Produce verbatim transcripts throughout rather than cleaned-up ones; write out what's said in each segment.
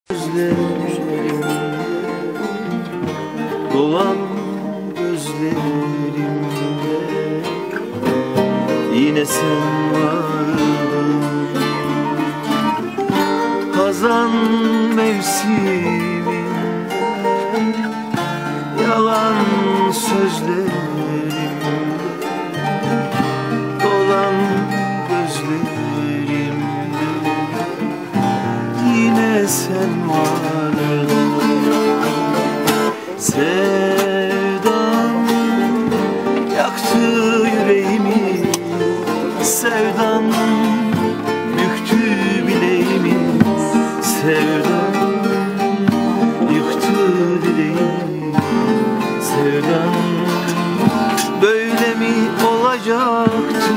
Gözlerim, dolan gözlerimde yine sen vardın. Hazan mevsiminde yalan sözlerimde dolan gözlerimde yine sen vardın. Sevdan yaktı yüreğimi, sevdan büktü bileğimi, sevdan yıktı dileğimi, sevdan böyle mi olacaktı?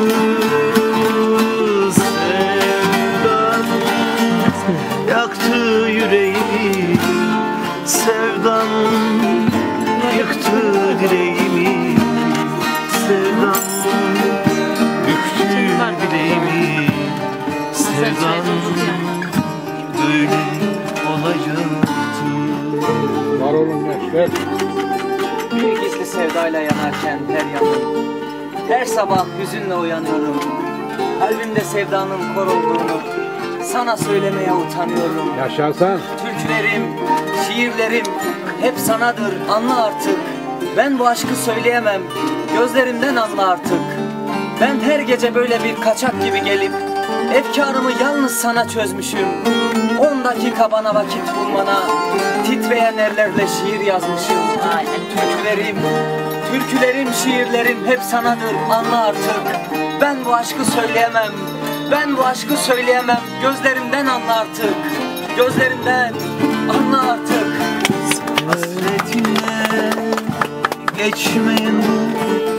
Sevdan yaktı yüreğimi, sevdan yıktı dileğimi, sevdan büktü bileğimi, sevdan böyle olacaktı. Var olun gençler. Bir gizli sevdayla yanarken her yanım, her sabah hüzünle uyanıyorum. Kalbimde sevdanın kor olduğunu sana söylemeye utanıyorum. Yaşarsan. Türkülerim, şiirlerim hep sanadır, anla artık. Ben bu aşkı söyleyemem, gözlerimden anla artık. Ben her gece böyle bir kaçak gibi gelip efkarımı yalnız sana çözmüşüm. On dakika bana vakit bulmana titreyen ellerle şiir yazmışım. Türkülerim, türkülerim, şiirlerim hep sanadır, anla artık. Ben bu aşkı söyleyemem, ben bu aşkı söyleyemem. Gözlerimden anla artık, gözlerimden anla artık. Hasretinle geçmeyen bu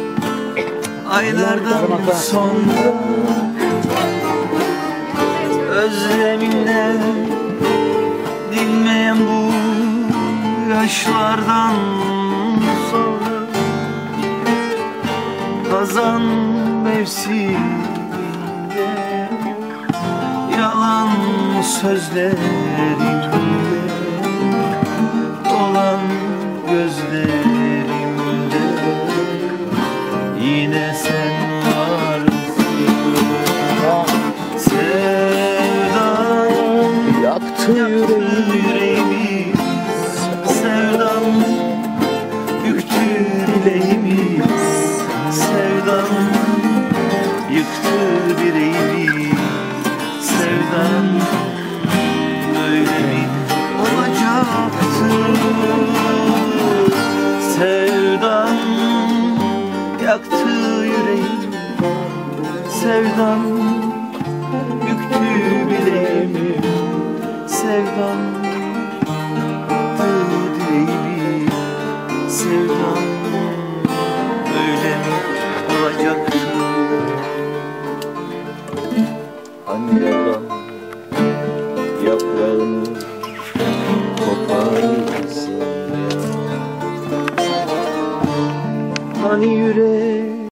aylardan sonra, özleminle dinmeyen bu yaşlardan sonra, hazan mevsiminde yalan sözlerimde dolan gözlerimde yine sen varsın. Sevdan yaktı yüreğimi, sevdan büktü bileğimi, sevdan yıktı direğimi, sevdan böyle mi olacaktı? Sevdan yaktı yüreğimi, sevdan büktü bileğimi, sevdan yıktı dileğimi, sevdan böyle mi olacaktı? Hani yalan yaprağını koparsın, hani yürek